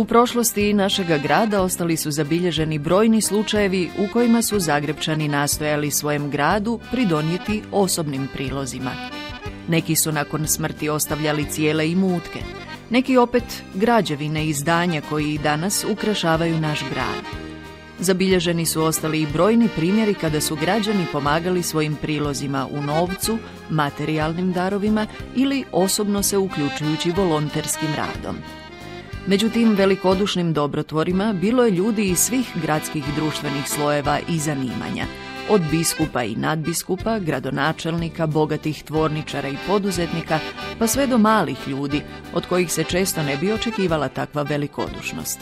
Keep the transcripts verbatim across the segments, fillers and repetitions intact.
prošlosti našega grada ostali su zabilježeni brojni slučajevi u kojima su Zagrepčani nastojali svojem gradu pridonijeti osobnim prilozima. Neki su nakon smrti ostavljali cijele imutke, neki opet građevine i zdanja koji i danas ukrašavaju naš grad. Zabilježeni su ostali i brojni primjeri kada su građani pomagali svojim prilozima u novcu, materijalnim darovima ili osobno se uključujući volonterskim radom. Među tim velikodušnim dobrotvorima bilo je ljudi iz svih gradskih društvenih slojeva i zanimanja, od biskupa i nadbiskupa, gradonačelnika, bogatih tvorničara i poduzetnika, pa sve do malih ljudi, od kojih se često ne bi očekivala takva velikodušnost.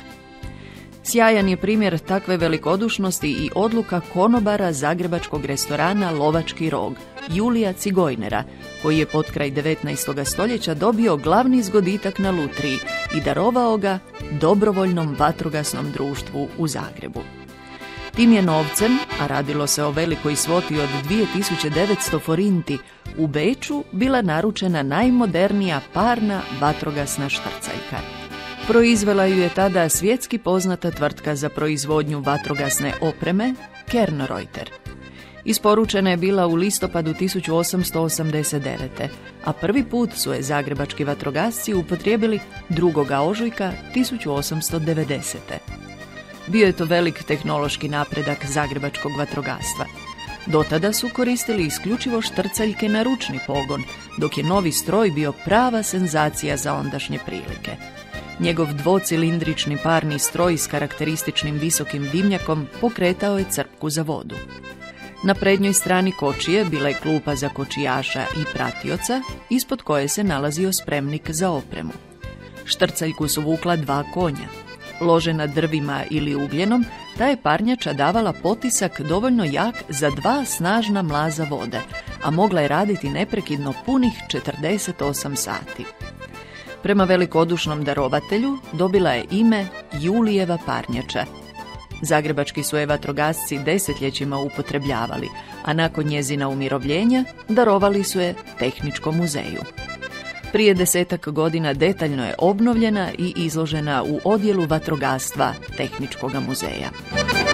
Sjajan je primjer takve velikodušnosti i odluka konobara zagrebačkog restorana Lovački rog, Julija Cigojnera, koji je potkraj devetnaestog stoljeća dobio glavni zgoditak na lutriji i darovao ga dobrovoljnom vatrogasnom društvu u Zagrebu. Tim je novcem, a radilo se o velikoj svoti od dvije tisuće devetsto forinti, u Beču bila naručena najmodernija parna vatrogasna štrcaljka. Proizvela ju je tada svjetski poznata tvrtka za proizvodnju vatrogasne opreme, Kernreuter. Isporučena je bila u listopadu tisuću osamsto osamdeset devete. a prvi put su je zagrebački vatrogasci upotrijebili drugog ožujka tisuću osamsto devedesete. Bio je to velik tehnološki napredak zagrebačkog vatrogastva. Do tada su koristili isključivo štrcaljke na ručni pogon, dok je novi stroj bio prava senzacija za ondašnje prilike. Njegov dvocilindrični parni stroj s karakterističnim visokim dimnjakom pokretao je crpku za vodu. Na prednjoj strani kočije bila je klupa za kočijaša i pratioca, ispod koje se nalazio spremnik za opremu. Štrcaljku su vukla dva konja. Ložena drvima ili ugljenom, ta je parnjača davala potisak dovoljno jak za dva snažna mlaza vode, a mogla je raditi neprekidno punih četrdeset osam sati. Prema velikodušnom darovatelju dobila je ime Julijeva parnjača. Zagrebački su je vatrogasci desetljećima upotrebljavali, a nakon njezina umirovljenja darovali su je Tehničkom muzeju. Prije desetak godina detaljno je obnovljena i izložena u odjelu vatrogastva Tehničkog muzeja.